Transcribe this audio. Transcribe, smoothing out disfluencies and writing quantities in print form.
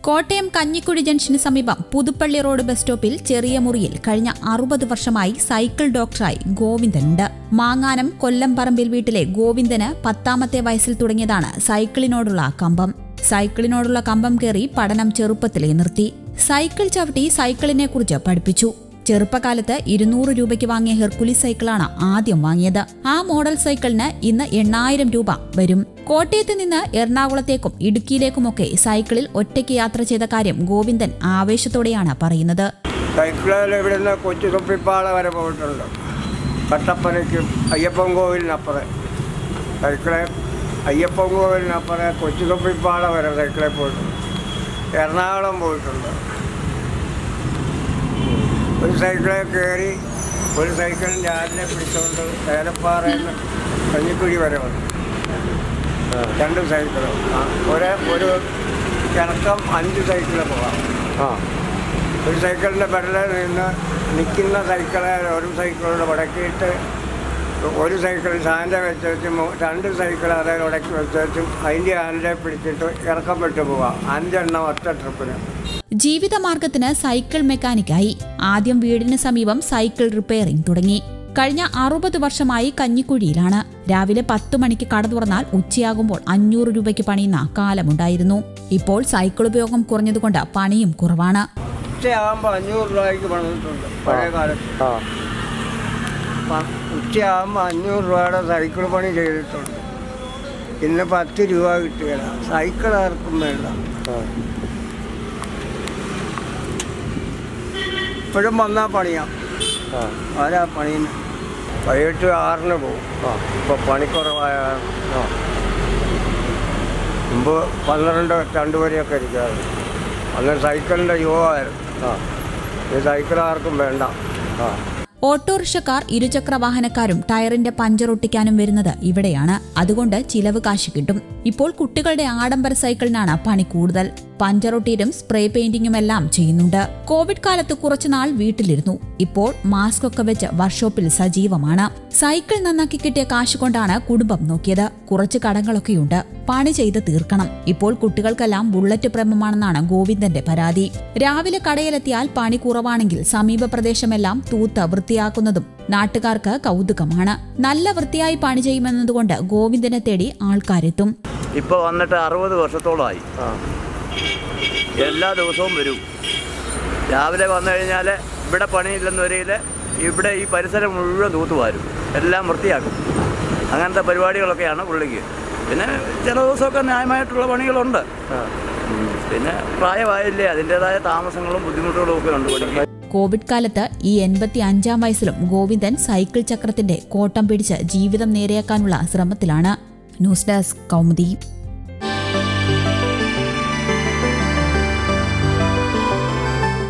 Kottayam Kanjikuzhi junction സമീപം Puthuppally road bus സ്റ്റോപ്പിൽ ചെറിയ മുറിയിൽ കഴിഞ്ഞ 60 വർഷമായി സൈക്കിൾ ഡോക്ടറായി ഗോവിന്ദനുണ്ട്. മാങ്ങാനം കൊല്ലംപറമ്പിൽ വീട്ടിലെ ഗോവിന്ദന് 10ാമത്തെ വയസ്സിൽ തുടങ്ങിയതാണ് സൈക്കിളിനോടുള്ള കമ്പം. സൈക്കിളിനോടുള്ള കമ്പം കയറി പഠനം ചെറുപ്പത്തിലേ നിർത്തി. സൈക്കിൾ ചവിട്ടി സൈക്കിളിനെക്കുറിച്ച് പഠിപ്പിച്ചു. ചെറുപ്പകാലത്ത് 200 രൂപയ്ക്ക് വാങ്ങിയ ഹെർക്കുലിസ് സൈക്കിളാണ് ആദ്യം വാങ്ങിയത്. ആ മോഡൽ സൈക്കിളിന് ഇന്ന് 8000 രൂപ വരും. കോട്ടയത്ത് നിന്ന് എറണാകുളത്തേക്കും ഇടുക്കിയിലേക്കുമൊക്കെ സൈക്കിളിൽ ഒറ്റയ്ക്ക് യാത്ര ചെയ്ത കാര്യം ഗോവിന്ദൻ ആവേശത്തോടെയാണ് പറയുന്നത്. സൈക്കിളിൽ ഇവിടുന്ന് കൊച്ചുതൊപ്പിപ്പാള വരെ പോയിട്ടുണ്ട്. കട്ടപ്പനയ്ക്കും അയ്യപ്പൻ കോവിലിനപ്പുറം സൈക്കിളെ കൊച്ചുതൊപ്പിപ്പാള വരെ സൈക്കിളിൽ പോയിട്ടുണ്ട്. എറണാകുളം പോയിട്ടുണ്ട്. ഒരു സൈക്കിളിൽ കയറി ഒരു സൈക്കിളിൽ രാവിലെ പിടിച്ചുകൊണ്ട് ഏലപ്പാറയിൽ നിന്ന് കഞ്ഞിക്കുഴി വരെ വന്നു. 2 സൈക്കിളും ഒരു കിണക്കം 5 സൈക്കിളിൽ പോകാം. ഒരു സൈക്കിളിൻ്റെ പെടലിൽ നിന്ന് നിൽക്കുന്ന സൈക്കിളെ ഒരു സൈക്കിളോട് ഉടക്കിയിട്ട് ഒരു സൈക്കിൾ സാൻ്റെ വെച്ചും 2 സൈക്കിൾ അതായത് ഉടക്കി വെച്ചും അതിൻ്റെ ഹാൻഡിലെ പിടിച്ചിട്ട് ഇറക്കം വിട്ടു പോവാം. 5 എണ്ണം ഒറ്റ ട്രിപ്പിന്. ജീവിതമാർഗത്തിന് സൈക്കിൾ മെക്കാനിക്കായി. ആദ്യം വീടിന് സമീപം സൈക്കിൾ റിപ്പയറിംഗ് തുടങ്ങി. കഴിഞ്ഞ 60 വർഷമായി കഞ്ഞിക്കുഴിയിലാണ്. രാവിലെ 10 മണിക്ക് കട തുറന്നാൽ ഉച്ചയാകുമ്പോൾ 500 രൂപയ്ക്ക് പണിയുന്ന കാലമുണ്ടായിരുന്നു. ഇപ്പോൾ സൈക്കിൾ ഉപയോഗം കുറഞ്ഞതുകൊണ്ട് പണിയും കുറവാണ്. ഉച്ചയാകുമ്പോൾ 500 രൂപയ്ക്ക് പണിതിട്ടുണ്ട്. പഴയ കാലത്ത് ഉച്ചയാകുമ്പോൾ 500 രൂപയുടെ സൈക്കിൾ പണി ചെയ്തിട്ടുണ്ട്. ഇന്ന് 10 രൂപ കിട്ടുകയില്ല. സൈക്കിൾ ആർക്കും വേണ്ട. ഇപ്പോഴും വന്നാൽ പണിയാം. ആരാ പണിയുന്നു? വൈകിട്ട് 6-ന് പോകും. ഇപ്പോൾ പണിക്കുറവായ മുമ്പ് 12-2 വരെയൊക്കെ ഇരിക്കാറ്. അന്ന് സൈക്കിളിൻ്റെ യുഗമായിരുന്നു. ഈ സൈക്കിൾ ആർക്കും വേണ്ട. ഓട്ടോറിക്ഷക്കാർ, ഇരുചക്ര വാഹനക്കാരും ടയറിന്റെ പഞ്ചർ ഒട്ടിക്കാനും വരുന്നത് ഇവിടെയാണ്. അതുകൊണ്ട് ചിലവ് കാശ് കിട്ടും. ഇപ്പോൾ കുട്ടികളുടെ ആഡംബര സൈക്കിളിനാണ് പണി കൂടുതൽ. പഞ്ചറൊട്ടിയും സ്പ്രേ പെയിന്റിങ്ങുമെല്ലാം ചെയ്യുന്നുണ്ട്. കോവിഡ് കാലത്ത് കുറച്ചുനാൾ വീട്ടിലിരുന്നു. ഇപ്പോൾ മാസ്ക് ഒക്കെ വെച്ച് വർക്ക്ഷോപ്പിൽ സജീവമാണ്. സൈക്കിൾ നന്നാക്കി കിട്ടിയ കാശ് കൊണ്ടാണ് കുടുംബം നോക്കിയത്. കുറച്ച് കടങ്ങളൊക്കെയുണ്ട്. പണി ചെയ്ത് തീർക്കണം. ഇപ്പോൾ കുട്ടികൾക്കെല്ലാം ബുള്ളറ്റ് പ്രേമമാണെന്നാണ് ഗോവിന്ദന്റെ പരാതി. രാവിലെ കടയിലെത്തിയാൽ പണി കുറവാണെങ്കിൽ സമീപ പ്രദേശമെല്ലാം തൂത്ത് വൃത്തിയാക്കുന്നതും നാട്ടുകാർക്ക് കൗതുകമാണ്. നല്ല വൃത്തിയായി പണി ചെയ്യുമെന്നതുകൊണ്ട് ഗോവിന്ദനെ തേടി ആൾക്കാരെത്തും. ഇപ്പോൾ വന്നിട്ട് 60 വർഷത്തോളമായി. എല്ലാ ദിവസവും വരും. രാവിലെ വന്നു കഴിഞ്ഞാൽ ഇവിടെ പണിയില്ലെന്ന് വരിയിൽ ഇവിടെ ഈ പരിസരം മുഴുവൻ തൂത്തുവാരും, എല്ലാം വൃത്തിയാക്കും. അങ്ങനത്തെ പരിപാടികളൊക്കെയാണ് പുള്ളിക്ക്. പിന്നെ ചില ദിവസമൊക്കെ ന്യായമായിട്ടുള്ള പണികളുണ്ട്. പിന്നെ പ്രായമായില്ലേ, അതിൻ്റെതായ താമസങ്ങളും ബുദ്ധിമുട്ടുകളും ഒക്കെ ഉണ്ട് പണിക്ക്. കോവിഡ് കാലത്ത് ഈ 85ാം വയസ്സിലും ഗോവിന്ദൻ സൈക്കിൾ ചക്രത്തിന്റെ കോട്ടം പിടിച്ച് ജീവിതം നേരെയാക്കാനുള്ള ശ്രമത്തിലാണ്. News desk Kaumudi.